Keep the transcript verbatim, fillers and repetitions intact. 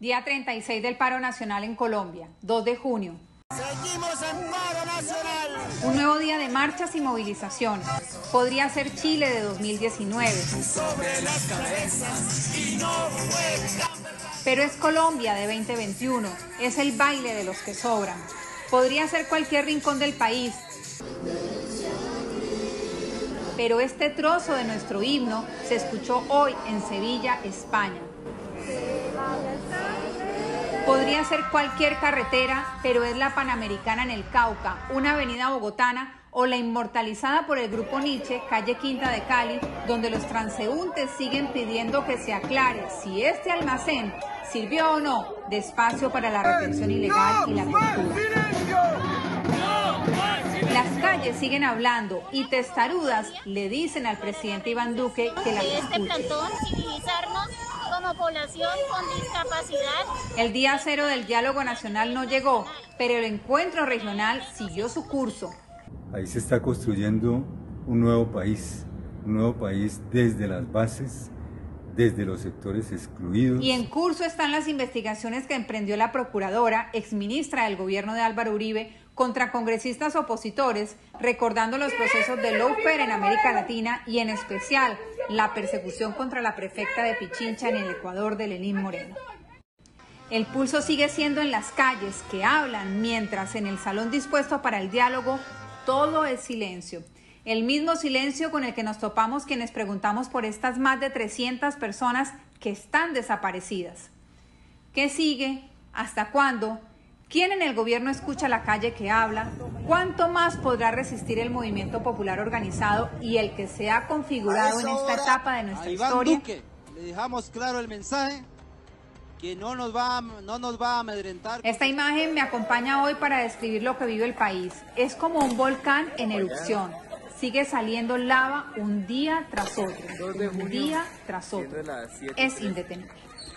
Día treinta y seis del paro nacional en Colombia, dos de junio. Seguimos en paro nacional. Un nuevo día de marchas y movilizaciones. Podría ser Chile de dos mil diecinueve. Sobre las cabezas y no fue. Pero es Colombia de veinte veintiuno. Es el baile de los que sobran. Podría ser cualquier rincón del país. Pero este trozo de nuestro himno se escuchó hoy en Sevilla, España. Podría ser cualquier carretera, pero es la Panamericana en el Cauca, una avenida bogotana o la inmortalizada por el grupo Nietzsche, calle Quinta de Cali, donde los transeúntes siguen pidiendo que se aclare si este almacén sirvió o no de espacio para la retención ilegal y la tortura. Las calles siguen hablando y testarudas le dicen al presidente Iván Duque que las escuche. Este plantón, civilizarnos como población con discapacidad. El día cero del diálogo nacional no llegó, pero el encuentro regional siguió su curso. Ahí se está construyendo un nuevo país, un nuevo país desde las bases, desde los sectores excluidos. Y en curso están las investigaciones que emprendió la procuradora, exministra del gobierno de Álvaro Uribe, contra congresistas opositores, recordando los procesos de lawfare en América Latina y en especial la persecución contra la prefecta de Pichincha en el Ecuador de Lenín Moreno. El pulso sigue siendo en las calles que hablan, mientras en el salón dispuesto para el diálogo todo es silencio. El mismo silencio con el que nos topamos quienes preguntamos por estas más de trescientas personas que están desaparecidas. ¿Qué sigue? ¿Hasta cuándo? ¿Quién en el gobierno escucha la calle que habla? ¿Cuánto más podrá resistir el movimiento popular organizado y el que se ha configurado en esta etapa de nuestra historia? Duque, le dejamos claro el mensaje que no nos va, no nos va a amedrentar. Esta imagen me acompaña hoy para describir lo que vive el país. Es como un volcán en erupción. Sigue saliendo lava un día tras otro, un día tras otro. Es indetenible.